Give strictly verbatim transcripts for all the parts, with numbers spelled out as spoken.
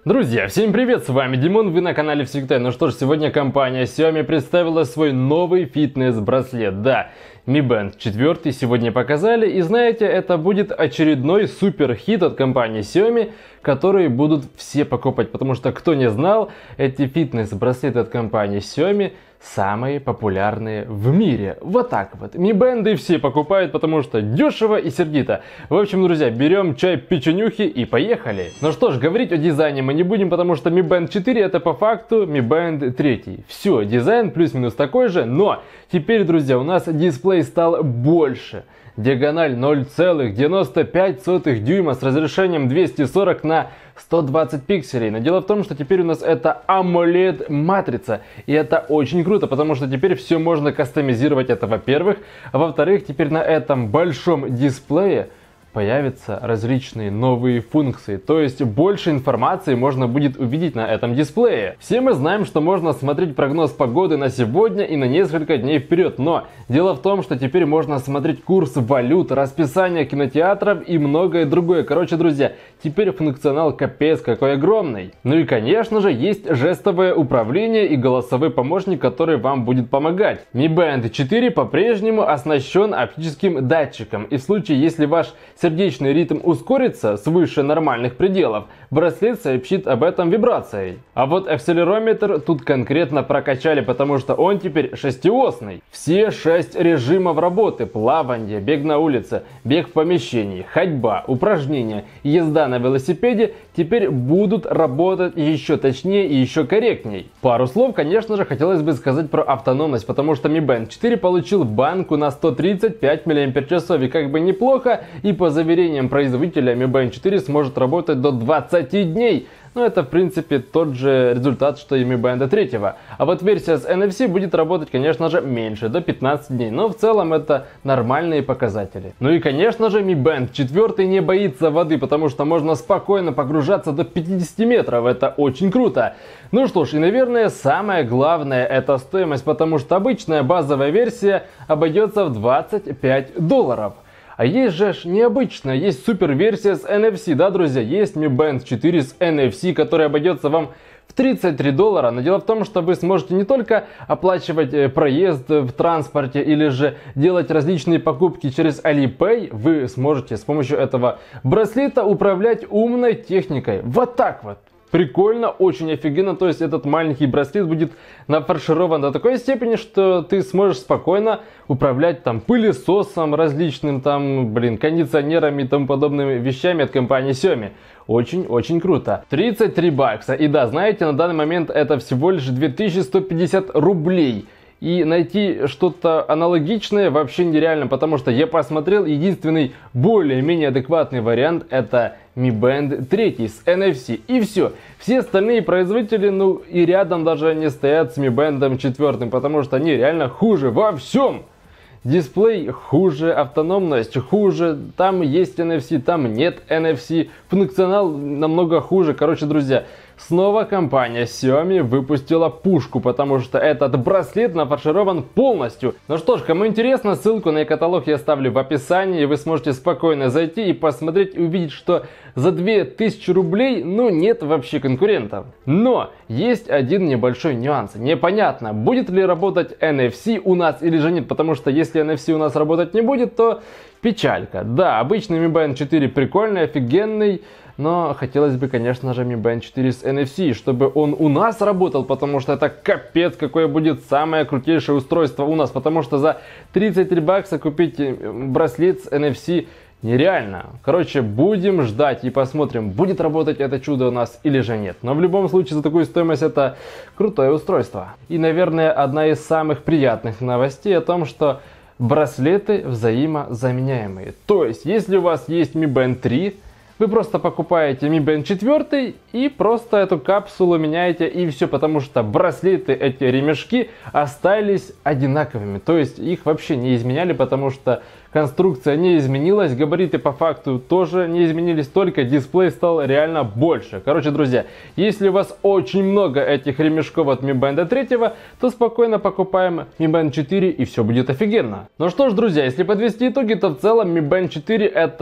Друзья, всем привет, с вами Димон, вы на канале Всегда. Ну что ж, сегодня компания Xiaomi представила свой новый фитнес-браслет. Да, Mi Band четыре сегодня показали, и знаете, это будет очередной супер хит от компании Xiaomi, который будут все покупать, потому что, кто не знал, эти фитнес-браслеты от компании Xiaomi самые популярные в мире. Вот так вот. Mi Band все покупают, потому что дешево и сердито. В общем, друзья, берем чай печенюхи и поехали. Ну что ж, говорить о дизайне мы не будем, потому что Mi Band четыре это по факту Mi Band три. Все, дизайн плюс-минус такой же, но теперь, друзья, у нас дисплей стал больше. Диагональ ноль целых девяносто пять сотых дюйма с разрешением двести сорок на сто двадцать пикселей. Но дело в том, что теперь у нас это AMOLED матрица. И это очень круто, потому что теперь все можно кастомизировать, это во-первых. А во-вторых, теперь на этом большом дисплее появятся различные новые функции, то есть больше информации можно будет увидеть на этом дисплее. Все мы знаем, что можно смотреть прогноз погоды на сегодня и на несколько дней вперед, но дело в том, что теперь можно смотреть курс валют, расписание кинотеатров и многое другое. Короче, друзья, теперь функционал капец какой огромный. Ну и конечно же есть жестовое управление и голосовой помощник, который вам будет помогать. Mi Band четыре по-прежнему оснащен оптическим датчиком, и в случае, если ваш сердечный ритм ускорится свыше нормальных пределов, браслет сообщит об этом вибрацией. А вот акселерометр тут конкретно прокачали, потому что он теперь шестиосный. Все шесть режимов работы: плавание, бег на улице, бег в помещении, ходьба, упражнения, езда на велосипеде теперь будут работать еще точнее и еще корректней. Пару слов, конечно же, хотелось бы сказать про автономность, потому что Mi Band четыре получил банку на сто тридцать пять миллиампер-часов, и как бы неплохо, и по заверениям производителя Mi Band четыре сможет работать до двадцати дней. Но это в принципе тот же результат, что и Mi Band три. А вот версия с эн эф си будет работать, конечно же, меньше, до пятнадцати дней. Но в целом это нормальные показатели. Ну и конечно же Mi Band четыре не боится воды, потому что можно спокойно погружаться до пятидесяти метров. Это очень круто. Ну что ж, и наверное самое главное это стоимость, потому что обычная базовая версия обойдется в двадцать пять долларов. А есть же необычная, есть супер версия с эн эф си, да, друзья, есть Mi Band четыре с эн эф си, которая обойдется вам в тридцать три доллара. Но дело в том, что вы сможете не только оплачивать проезд в транспорте или же делать различные покупки через Alipay, вы сможете с помощью этого браслета управлять умной техникой. Вот так вот. Прикольно, очень офигенно, то есть этот маленький браслет будет нафарширован до такой степени, что ты сможешь спокойно управлять там пылесосом, различным там, блин, кондиционерами и тому подобными вещами от компании Xiaomi. Очень-очень круто. тридцать три бакса. И да, знаете, на данный момент это всего лишь две тысячи сто пятьдесят рублей. И найти что-то аналогичное вообще нереально, потому что я посмотрел, единственный более-менее адекватный вариант это Mi Band три с эн эф си. И все. Все остальные производители, ну и рядом даже не стоят с Mi Band четыре, потому что они реально хуже во всем. Дисплей хуже, автономность хуже, там есть эн эф си, там нет эн эф си, функционал намного хуже. Короче, друзья, снова компания Xiaomi выпустила пушку, потому что этот браслет нафарширован полностью. Ну что ж, кому интересно, ссылку на каталог я оставлю в описании, и вы сможете спокойно зайти и посмотреть и увидеть, что за две тысячи рублей, ну, нет вообще конкурентов. Но есть один небольшой нюанс. Непонятно, будет ли работать эн эф си у нас или же нет, потому что если эн эф си у нас работать не будет, то печалька. Да, обычный Mi Band четыре прикольный, офигенный, но хотелось бы, конечно же, Mi Band четыре с эн эф си, чтобы он у нас работал, потому что это капец какое будет самое крутейшее устройство у нас, потому что за тридцать три бакса купить браслет с эн эф си нереально. Короче, будем ждать и посмотрим, будет работать это чудо у нас или же нет. Но в любом случае за такую стоимость это крутое устройство. И, наверное, одна из самых приятных новостей о том, что браслеты взаимозаменяемые. То есть, если у вас есть Mi Band три, вы просто покупаете Mi Band четыре и просто эту капсулу меняете и все, потому что браслеты, эти ремешки остались одинаковыми. То есть их вообще не изменяли, потому что конструкция не изменилась, габариты по факту тоже не изменились, только дисплей стал реально больше. Короче, друзья, если у вас очень много этих ремешков от Mi Band три, то спокойно покупаем Mi Band четыре и все будет офигенно. Ну что ж, друзья, если подвести итоги, то в целом Mi Band четыре это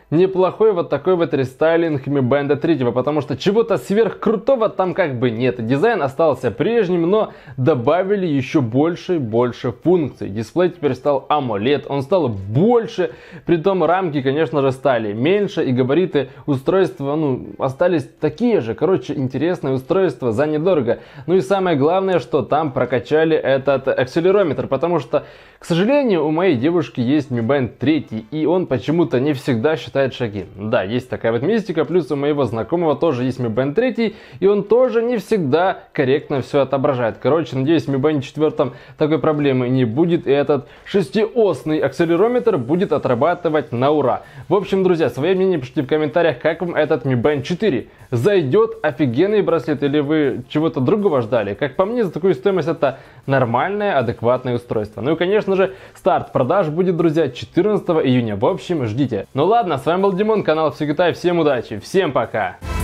неплохой вот такой вот рестайлинг Mi Band три, потому что чего-то сверхкрутого там как бы нет. Дизайн остался прежним, но добавили еще больше и больше функций. Дисплей теперь стал AMOLED, он стал больше, притом рамки, конечно же, стали меньше, и габариты устройства, ну, остались такие же. Короче, интересное устройство за недорого. Ну и самое главное, что там прокачали этот акселерометр, потому что, к сожалению, у моей девушки есть Mi Band три, и он почему-то не всегда считает шаги. Да, есть такая вот мистика, плюс у моего знакомого тоже есть Mi Band три, и он тоже не всегда корректно все отображает. Короче, надеюсь, в Mi Band четыре такой проблемы не будет, и этот шестиосный акселерометр будет отрабатывать на ура. В общем, друзья, свое мнение пишите в комментариях, как вам этот Mi Band четыре. Зайдет офигенный браслет или вы чего-то другого ждали? Как по мне, за такую стоимость это нормальное, адекватное устройство. Ну и, конечно же, старт продаж будет, друзья, четырнадцатого июня. В общем, ждите. Ну ладно, с вами был Димон, канал Всегда, всем удачи, всем пока!